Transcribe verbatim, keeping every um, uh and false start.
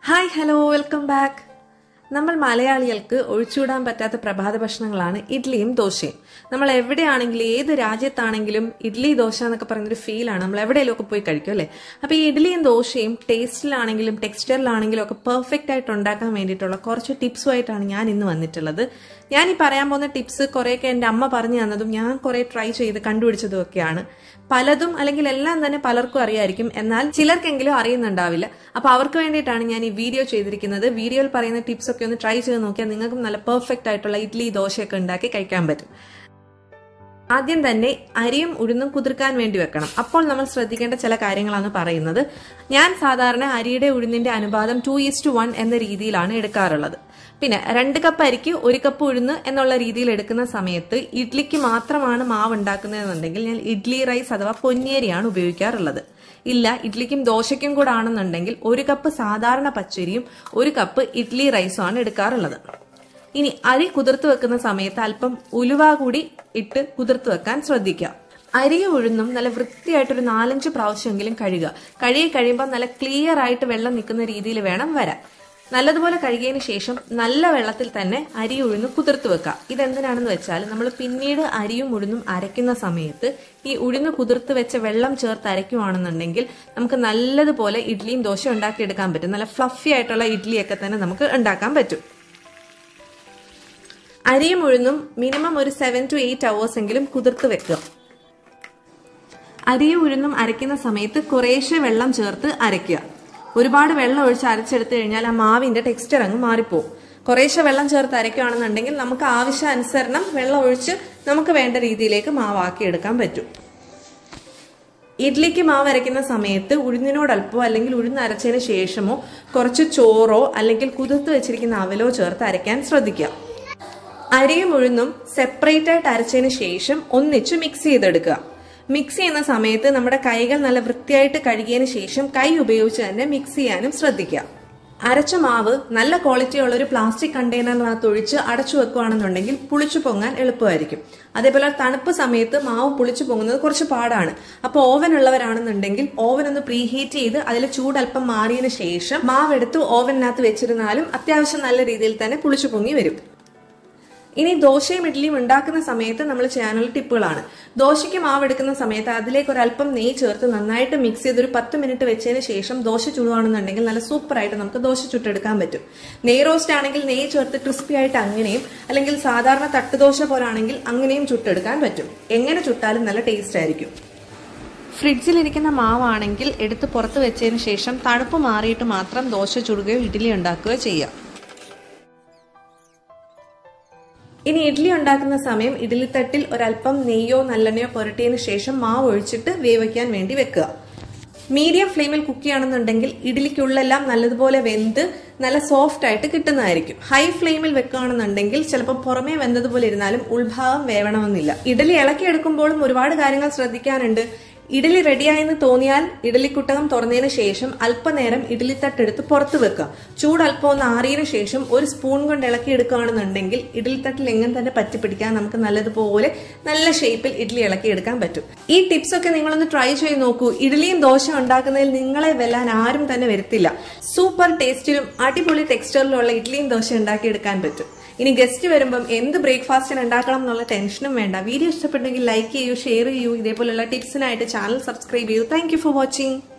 Hi, hello, welcome back. നമ്മൾ മലയാളികൾക്ക് ഒഴിച്ചുകൂടാൻ പറ്റാത്ത പ്രഭാത ഭക്ഷണങ്ങളാണ് ഇഡ്ലിയും ദോശയും. നമ്മൾ എവിടെയാണെങ്കിലും ഏത് രാജ്യത്താണെങ്കിലും ഇഡ്ലി ദോശ എന്നൊക്കെ പറയുന്നൊരു ഫീലാണ്. നമ്മൾ എവിടെയെങ്കിലും ഒക്കെ പോയി കഴിക്കും അല്ലേ. അപ്പൊ ഈ ഇഡ്ലിയും ദോശയും ടേസ്റ്റിലാണെങ്കിലും ടെക്സ്ചറിലാണെങ്കിലും ഒക്കെ പെർഫെക്റ്റ് ആയിട്ട് ഉണ്ടാക്കാൻ വേണ്ടിയിട്ടുള്ള കുറച്ച് ടിപ്സുമായിട്ടാണ് ഞാൻ ഇന്ന് വന്നിട്ടുള്ളത്. ഞാൻ ഈ പറയാൻ പോകുന്ന ടിപ്സ് കുറേയൊക്കെ എൻ്റെ അമ്മ പറഞ്ഞു തന്നതും ഞാൻ കുറെ ട്രൈ ചെയ്ത് കണ്ടുപിടിച്ചതും ഒക്കെയാണ്. പലതും അല്ലെങ്കിൽ എല്ലാം തന്നെ പലർക്കും അറിയായിരിക്കും, എന്നാൽ ചിലർക്കെങ്കിലും അറിയുന്നുണ്ടാവില്ല. അപ്പൊ അവർക്ക് വേണ്ടിയിട്ടാണ് ഞാൻ ഈ വീഡിയോ ചെയ്തിരിക്കുന്നത്. വീഡിയോയിൽ പറയുന്ന ടിപ്സ് ഒക്കെ ഒന്ന് ട്രൈ ചെയ്ത് നോക്കിയാൽ നിങ്ങൾക്കും നല്ല പെർഫെക്റ്റ് ആയിട്ടുള്ള ഇഡ്ലി ദോശയൊക്കെ ഉണ്ടാക്കി കഴിക്കാൻ പറ്റും. ആദ്യം തന്നെ അരിയും ഉഴുന്നും കുതിർക്കാൻ വേണ്ടി വെക്കണം. അപ്പോൾ നമ്മൾ ശ്രദ്ധിക്കേണ്ട ചില കാര്യങ്ങളാണ് പറയുന്നത്. ഞാൻ സാധാരണ അരിയുടെ ഉഴുന്നിന്റെ അനുപാതം ടു ഈസ്റ്റ് വൺ എന്ന രീതിയിലാണ് എടുക്കാറുള്ളത്. പിന്നെ രണ്ട് കപ്പ് അരിക്ക് ഒരു കപ്പ് ഉഴുന്ന് എന്നുള്ള രീതിയിൽ എടുക്കുന്ന സമയത്ത് ഇഡ്ലിക്ക് മാത്രമാണ് മാവ് ഉണ്ടാക്കുന്നതെന്നുണ്ടെങ്കിൽ ഞാൻ ഇഡ്ലി റൈസ് അഥവാ പൊന്നിയരിയാണ് ഉപയോഗിക്കാറുള്ളത്. ഇല്ല, ഇഡ്ലിക്കും ദോശയ്ക്കും കൂടെ ആണെന്നുണ്ടെങ്കിൽ ഒരു കപ്പ് സാധാരണ പച്ചരിയും ഒരു കപ്പ് ഇഡ്ലി റൈസും ആണ് എടുക്കാറുള്ളത്. ഇനി അരി കുതിർത്ത് വെക്കുന്ന സമയത്ത് അല്പം ഉലുവ കൂടി ഇട്ട് കുതിർത്ത് വെക്കാൻ ശ്രദ്ധിക്കുക. അരിയും ഉഴുന്നും നല്ല വൃത്തിയായിട്ടൊരു നാലഞ്ച് പ്രാവശ്യമെങ്കിലും കഴുകുക. കഴുകി കഴിയുമ്പോൾ നല്ല ക്ലിയർ ആയിട്ട് വെള്ളം നിൽക്കുന്ന രീതിയിൽ വേണം വരാൻ. നല്ലതുപോലെ കഴുകിയതിന് ശേഷം നല്ല വെള്ളത്തിൽ തന്നെ അരി ഉഴുന്ന് കുതിർത്ത് വെക്കുക. ഇതെന്തിനാണെന്ന് വെച്ചാൽ നമ്മൾ പിന്നീട് അരിയും ഉഴുന്നും അരയ്ക്കുന്ന സമയത്ത് ഈ ഉഴുന്ന് കുതിർത്ത് വെച്ച വെള്ളം ചേർത്ത് അരയ്ക്കുവാണെന്നുണ്ടെങ്കിൽ നമുക്ക് നല്ലതുപോലെ ഇഡ്ലിയും ദോശ ഉണ്ടാക്കിയെടുക്കാൻ പറ്റും. നല്ല ഫ്ലഫി ആയിട്ടുള്ള ഇഡ്ലിയൊക്കെ തന്നെ നമുക്ക് ഉണ്ടാക്കാൻ പറ്റും. അരിയും ഉഴുന്നും മിനിമം ഒരു സെവൻ ടു എയ്റ്റ് അവേഴ്സ് എങ്കിലും കുതിർത്ത് വെക്കുക. അരിയും ഉഴുന്നും അരയ്ക്കുന്ന സമയത്ത് കുറേശ്ശെ വെള്ളം ചേർത്ത് അരയ്ക്കുക. ഒരുപാട് വെള്ളം ഒഴിച്ച് അരച്ചെടുത്തു കഴിഞ്ഞാൽ ആ മാവിന്റെ ടെക്സ്ചർ അങ്ങ് മാറിപ്പോവും. കുറേശ്ശെ വെള്ളം ചേർത്ത് അരയ്ക്കുകയാണെന്നുണ്ടെങ്കിൽ നമുക്ക് ആവശ്യാനുസരണം വെള്ളം ഒഴിച്ച് നമുക്ക് വേണ്ട രീതിയിലേക്ക് മാവാക്കി എടുക്കാൻ പറ്റും. ഇഡ്ലിക്ക് മാവ് അരയ്ക്കുന്ന സമയത്ത് ഉഴുന്നിനോടൽപ്പോ അല്ലെങ്കിൽ ഉഴുന്ന് അരച്ചതിന് ശേഷമോ കുറച്ച് ചോറോ അല്ലെങ്കിൽ കുതിർത്ത് വെച്ചിരിക്കുന്ന അവലോ ചേർത്ത് അരയ്ക്കാൻ ശ്രദ്ധിക്കുക. അരിയും ഉഴുന്നും സെപ്പറേറ്റ് ആയിട്ട് അരച്ചതിന് ശേഷം ഒന്നിച്ച് മിക്സ് ചെയ്തെടുക്കുക. മിക്സ് ചെയ്യുന്ന സമയത്ത് നമ്മുടെ കൈകൾ നല്ല വൃത്തിയായിട്ട് കഴുകിയതിന് ശേഷം കൈ ഉപയോഗിച്ച് തന്നെ മിക്സ് ചെയ്യാനും ശ്രദ്ധിക്കുക. അരച്ച മാവ് നല്ല ക്വാളിറ്റി ഉള്ള ഒരു പ്ലാസ്റ്റിക് കണ്ടെയ്നറിനകത്ത് ഒഴിച്ച് അടച്ചു വെക്കുകയാണെന്നുണ്ടെങ്കിൽ പുളിച്ചു പൊങ്ങാൻ എളുപ്പമായിരിക്കും. അതേപോലെ തണുപ്പ് സമയത്ത് മാവ് പുളിച്ചു പൊങ്ങുന്നത് കുറച്ച് പാടാണ്. അപ്പോൾ ഓവൻ ഉള്ളവരാണെന്നുണ്ടെങ്കിൽ ഓവൻ ഒന്ന് പ്രീഹീറ്റ് ചെയ്ത് അതിൽ ചൂടൽപ്പം മാറിയതിന് ശേഷം മാവ് എടുത്ത് ഓവനകത്ത് വെച്ചിരുന്നാലും അത്യാവശ്യം നല്ല രീതിയിൽ തന്നെ പുളിച്ചു പൊങ്ങി വരും. ഇനി ദോശയും ഇഡ്ലിയും ഉണ്ടാക്കുന്ന സമയത്ത് നമ്മൾ ചെയ്യാനുള്ള ടിപ്പുകളാണ്. ദോശയ്ക്ക് മാവ് എടുക്കുന്ന സമയത്ത് അതിലേക്ക് ഒരല്പം നെയ്യ് ചേർത്ത് നന്നായിട്ട് മിക്സ് ചെയ്ത് ഒരു പത്ത് മിനിറ്റ് വെച്ചതിന് ശേഷം ദോശ ചുടുകയാണെന്നുണ്ടെങ്കിൽ നല്ല സൂപ്പറായിട്ട് നമുക്ക് ദോശ ചുട്ടെടുക്കാൻ പറ്റും. നെയ്യ് റോസ്റ്റ് ആണെങ്കിൽ നെയ്യ് ചേർത്ത് ക്രിസ്പി ആയിട്ട് അങ്ങനെയും, അല്ലെങ്കിൽ സാധാരണ തട്ടുദോശ പോലാണെങ്കിൽ അങ്ങനെയും ചുട്ടെടുക്കാൻ പറ്റും. എങ്ങനെ ചുട്ടാലും നല്ല ടേസ്റ്റ് ആയിരിക്കും. ഫ്രിഡ്ജിലിരിക്കുന്ന മാവാണെങ്കിൽ എടുത്ത് പുറത്ത് വെച്ചതിന് ശേഷം തണുപ്പ് മാറിയിട്ട് മാത്രം ദോശ ചുടുകയോ ഇഡ്ഡലി ഉണ്ടാക്കുകയോ ചെയ്യുക. ഇനി ഇഡ്ഡലി ഉണ്ടാക്കുന്ന സമയം ഇഡ്ഡലിത്തട്ടിൽ ഒരല്പം നെയ്യോ നല്ലെണ്ണയോ പുരട്ടിയതിന് ശേഷം മാവ് ഒഴിച്ചിട്ട് വേവിക്കാൻ വേണ്ടി വെക്കുക. മീഡിയം ഫ്ലെയിമിൽ കുക്ക് ചെയ്യുകയാണെന്നുണ്ടെങ്കിൽ ഇഡ്ഡലിക്കുള്ളെല്ലാം നല്ലതുപോലെ വെന്ത് നല്ല സോഫ്റ്റ് ആയിട്ട് കിട്ടുന്നതായിരിക്കും. ഹൈ ഫ്ലെയിമിൽ വെക്കുകയാണെന്നുണ്ടെങ്കിൽ ചിലപ്പോൾ പുറമേ വെന്തതുപോലെ ഇരുന്നാലും ഉൾഭാഗം വേവണമെന്നില്ല. ഇഡ്ഡലി ഇളക്കിയെടുക്കുമ്പോഴും ഒരുപാട് കാര്യങ്ങൾ ശ്രദ്ധിക്കാനുണ്ട്. ഇഡ്ഡലി റെഡിയായെന്ന് തോന്നിയാൽ ഇഡ്ഡലിക്കുട്ടകം തുറന്നതിന് ശേഷം അല്പനേരം ഇഡ്ഡലിത്തട്ടെടുത്ത് പുറത്ത് വെക്കുക. ചൂട് അല്പം ഒന്ന് ആറിയതിനു ശേഷം ഒരു സ്പൂൺ കൊണ്ട് ഇളക്കി എടുക്കുകയാണെന്നുണ്ടെങ്കിൽ ഇഡ്ഡലിത്തട്ടിൽ എങ്ങനെ തന്നെ പറ്റിപ്പിടിക്കാൻ നമുക്ക് നല്ലതുപോലെ നല്ല ഷേപ്പിൽ ഇഡ്ഡലി ഇളക്കി എടുക്കാൻ പറ്റും. ഈ ടിപ്സ് ഒക്കെ നിങ്ങളൊന്ന് ട്രൈ ചെയ്ത് നോക്കൂ. ഇഡ്ഡലിയും ദോശ ഉണ്ടാക്കുന്നതിൽ നിങ്ങളെ വെല്ലാൻ ആരും തന്നെ വരുത്തില്ല. സൂപ്പർ ടേസ്റ്റിലും അടിപൊളി ടെക്സ്ചറിലുള്ള ഇഡ്ഡലിയും ദോശ ഉണ്ടാക്കിയെടുക്കാൻ പറ്റും. ഇനി ഗസ്റ്റ് വരുമ്പം എന്ത് ബ്രേക്ക്ഫാസ്റ്റിന് ഉണ്ടാക്കണം എന്നുള്ള ടെൻഷനും വേണ്ട. വീഡിയോ ഇഷ്ടപ്പെട്ടെങ്കിൽ ലൈക്ക് ചെയ്യൂ, ഷെയർ ചെയ്യൂ. ഇതേപോലുള്ള ടിപ്സിനായിട്ട് ചാനൽ സബ്സ്ക്രൈബ് ചെയ്യൂ. Thank you for watching.